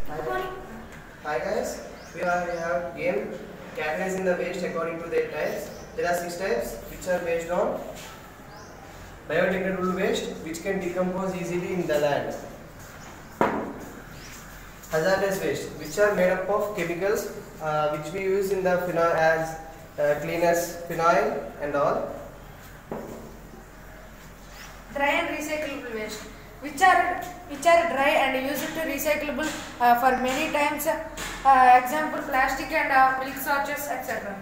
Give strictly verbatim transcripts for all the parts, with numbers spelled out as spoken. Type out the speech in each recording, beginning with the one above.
Hi, Hi guys, we, are, we have game categorizing the waste according to their types. There are six types which are based on biodegradable waste which can decompose easily in the land. Hazardous waste which are made up of chemicals uh, which we use in the phenol as uh, cleaners, phenol and all. Dry and recyclable waste, which are which are dry and used to recyclable uh, for many times. Uh, example: plastic and uh, milk starches, et cetera.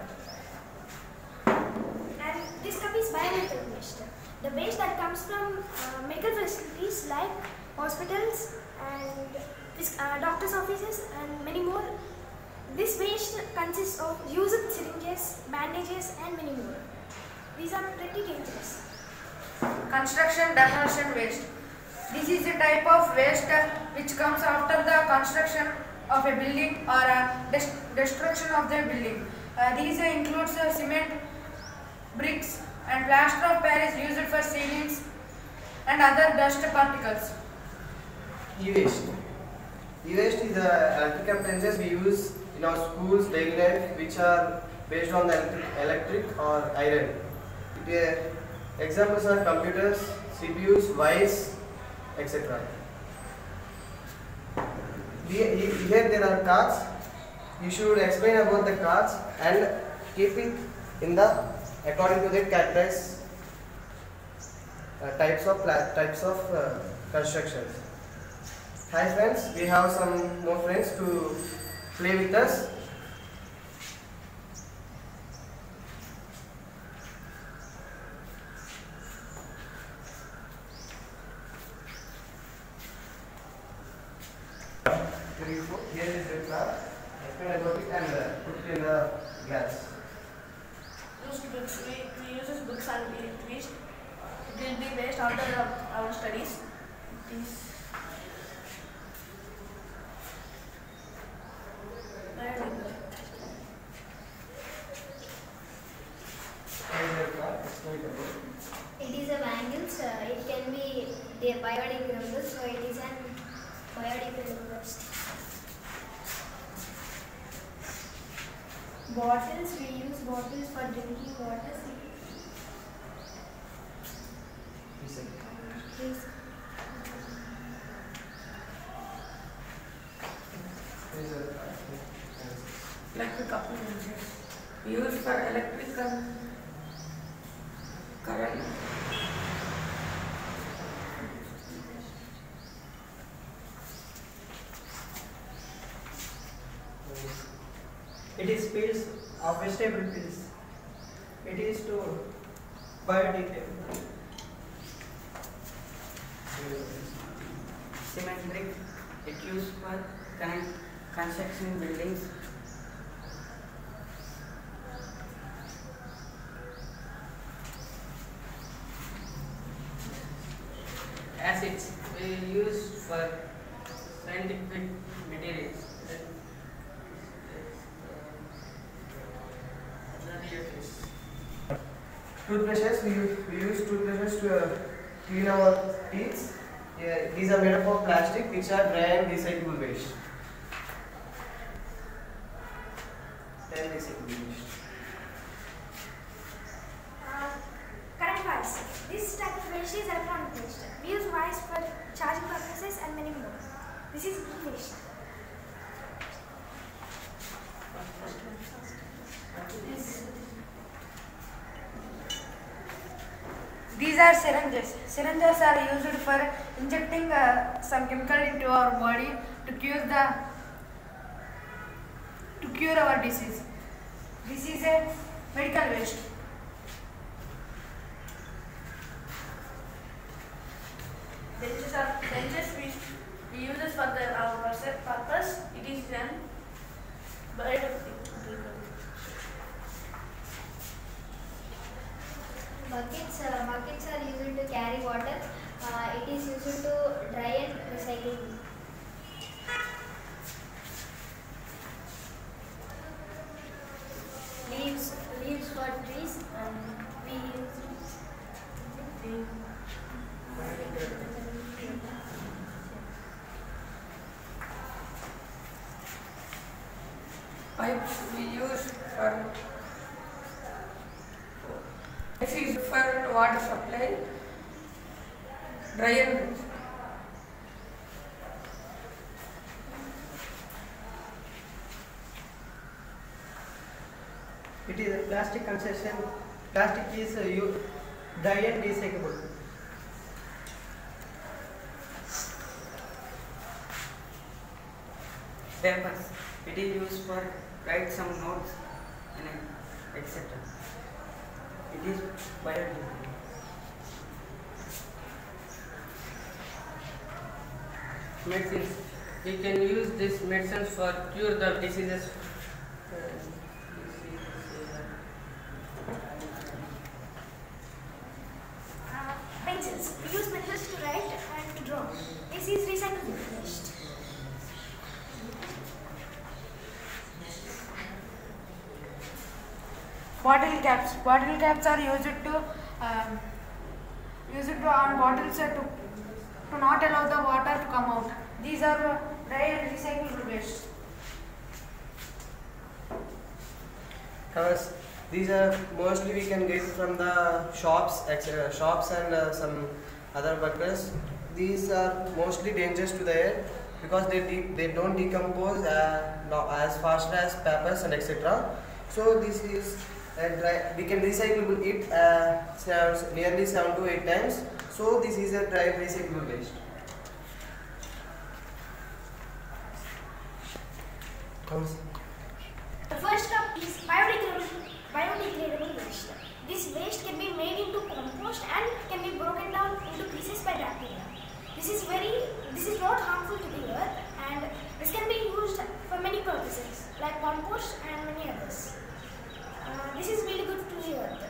And this stuff is biomedical waste. The waste that comes from uh, medical facilities like hospitals and this, uh, doctors' offices and many more. This waste consists of used syringes, bandages, and many more. These are pretty dangerous. Construction demolition waste. This is a type of waste uh, which comes after the construction of a building or a dest destruction of the building. Uh, these uh, includes uh, cement, bricks, and plaster of Paris used for ceilings and other dust particles. E-waste. E-waste is the electric appliances we use in our schools daily life which are based on the electric, electric or iron. It, uh, Examples are computers, C P Us, wires, et cetera. Here there are cards. You should explain about the cards and keep it in the according to the categorized uh, types of types of uh, constructions. Hi friends, we have some more friends to play with us. Here is the class. Explain about it and uh, put it in the glass. Use books. We, we use books and we waste. It will be waste after our, our studies. It is It is a bangles. Uh, it can be the biodegradable, so it is an biodegradable waste. Bottles, we use bottles for drinking water. Please. Electric appliances used for electrical current. It is peels of vegetable peels. It is to biodegradable. Cement brick. It used for con construction buildings. Acids we use for scientific materials. Toothbrushes, we use, we use toothbrushes to uh, clean our teeth. Yeah, these are made up of plastic which are dry and recyclable waste. Then recyclable waste. Uh, current wires. This type of waste is electronic waste. We use wires for charging purposes and many more. This is e-waste. These are syringes. Syringes are used for injecting uh, some chemical into our body to cure the to cure our disease. This is a medical waste. benches are benches we we use it for the our purpose. It is an biodegradable. Buckets, uh, buckets are used to carry water. Uh, it is used to dry and recycle. Leaves, leaves for trees, and we use Pipes we use for this is for water supply. Dryer. It is a plastic concession. Plastic is uh, you dry and recyclable. Papers. It is used for write some notes and et cetera. It is biodegradable. Medicines. We can use these medicines for cure the diseases. Uh, pencils. We use pencils to write and to draw. This is recyclable waste. Bottle caps. Bottle caps are used to um, used to on bottles uh, to to not allow the water to come out. These are uh, dry and recyclable waste. Covers. These are mostly we can get from the shops, et cetera. Shops and uh, some other workers. These are mostly dangerous to the air because they de they don't decompose uh, no- as fast as papers and et cetera. So this is uh, dry. We can recyclable it uh, seven- nearly seven to eight times. So this is a dry recyclable waste. Comes. The first up is biodegradable, biodegradable waste. This waste can be made into compost and can be broken down into pieces by bacteria. This is very, this is not harmful to the earth, and this can be used for many purposes like compost and many others. Uh, this is really good to the earth.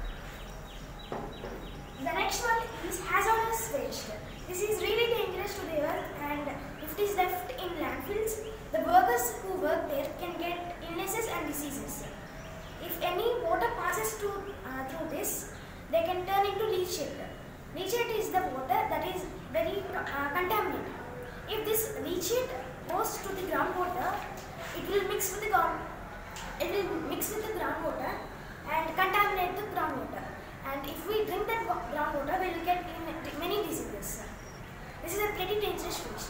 The next one is hazardous waste. This is really dangerous to the earth, and if it is left in landfills, the workers who work there can get illnesses and diseases. If any water passes to, uh, through this, they can turn into leachate. Leachate is the water that is very uh, contaminated. If this leachate goes to the groundwater, it will mix with the ground, it will mix with the groundwater and contaminate the groundwater. And if we drink that groundwater, we will get in many diseases. This is a pretty dangerous waste.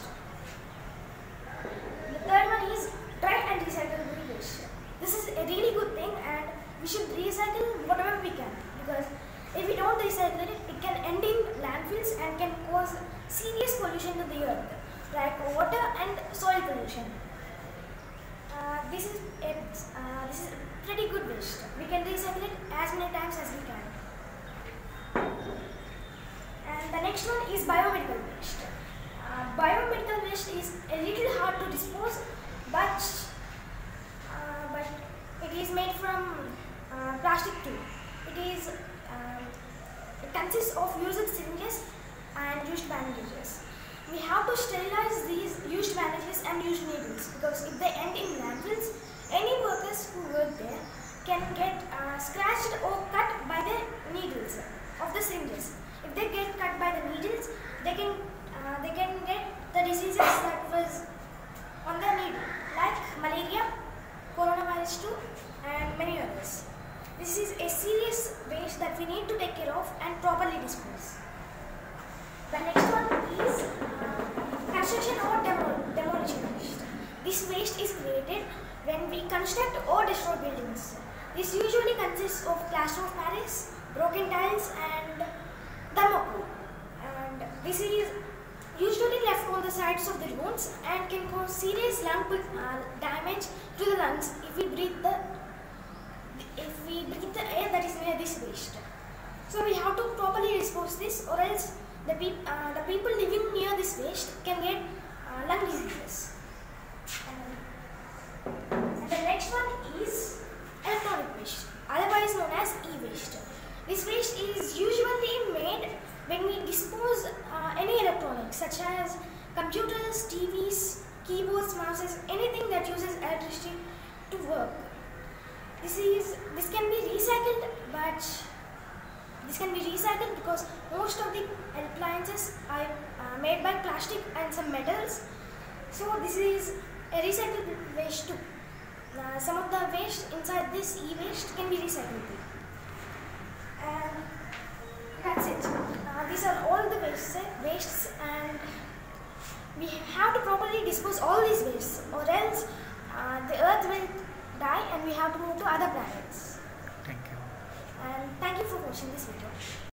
The third one is dry and recyclable waste. This is a really good thing, and we should recycle whatever we can, because if we don't recycle it, it can end in landfills and can cause serious pollution to the earth, like water and soil pollution. Uh, this is a, uh, this is pretty good waste. We can recycle it as many times as we can. And the next one is biomedical waste. Uh, biomedical waste is a little hard to dispose, but uh, but it is made from uh, plastic too. It is um, it consists of used syringes and used bandages. We have to sterilize these used bandages and used needles, because if they end in landfills, any workers who work there can get uh, scratched or cut by the needles of the syringes. If they get cut by the needles, they can uh, they can get the diseases that was on the needle, like malaria, coronavirus two, and many others. This is a serious waste that we need to take care of and properly dispose. The next one is uh, construction or demo demolition waste. This waste is created when we construct or destroy buildings. This usually consists of plaster of Paris, broken tiles, and thermocol. And this is usually left on the sides of the roads and can cause serious lung uh, damage to the lungs if we breathe the if we breathe the air that is near this waste. So we have to properly dispose this, or else the, peop uh, the people living near this waste can get uh, lung diseases. And, and the next one is electronic waste, otherwise known as e-waste. This waste is usually made when we dispose uh, any electronics such as computers, T Vs, keyboards, mouses, anything that uses electricity to work. This is this can be recycled, but this can be recycled because most of the appliances are uh, made by plastic and some metals. So this is a recyclable waste too. Uh, some of the waste inside this e-waste can be recycled. And that's it. Uh, these are all the wastes, wastes and we have to properly dispose all these wastes, or else uh, the earth will die and we have to move to other planets. Thank you. And thank you for watching this video.